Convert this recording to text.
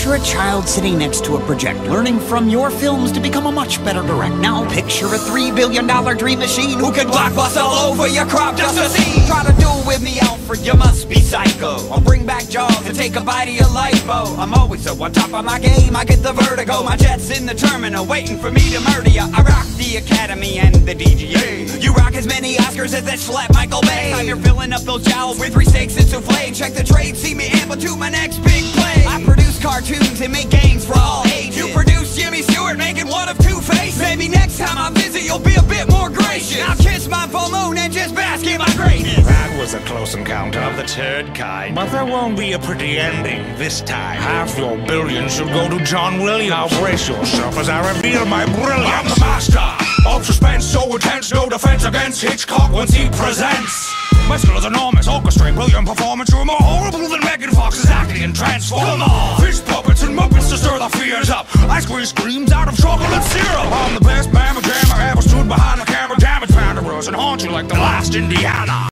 Picture a child sitting next to a projector, learning from your films to become a much better director. Now picture a $3 billion dream machine who can blockbust all over your crop just to see. Try to duel with me, Alfred, you must be psycho. I'll bring back Jaws and take a bite of your lipo. I'm always so on top of my game, I get the vertigo. My jet's in the terminal, waiting for me to murder ya. I rock the Academy and the DGA. You rock as many Oscars as that schlep Michael Bay. Time you're filling up those jowls with 3 steaks and souffle. Check the trade, see me amble to my next big play. I produce cartoons and make games for all ages. You produce Jimmy Stewart making one of 2 faces. Maybe next time I visit you'll be a bit more gracious. Now kiss my full moon and just bask in my greatness. That was a close encounter of the turd kind. But there won't be a pretty ending this time. Half your billions should go to John Williams. Now brace yourself as I reveal my brilliance. I'm the master of suspense, so intense, no defense against Hitchcock once he presents. My skill is enormous, orchestrate brilliant performance. You're more horrible than Megan Fox's acting in Transformers. Fist puppets and muppets to stir the fears up. I squeeze screams out of chocolate syrup. I'm the best mamma jammer ever stood behind the camera. Damage panderers and haunt you like the last Indiana.